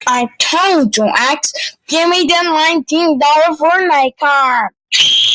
I told you, X, give me the $19 Fortnite card.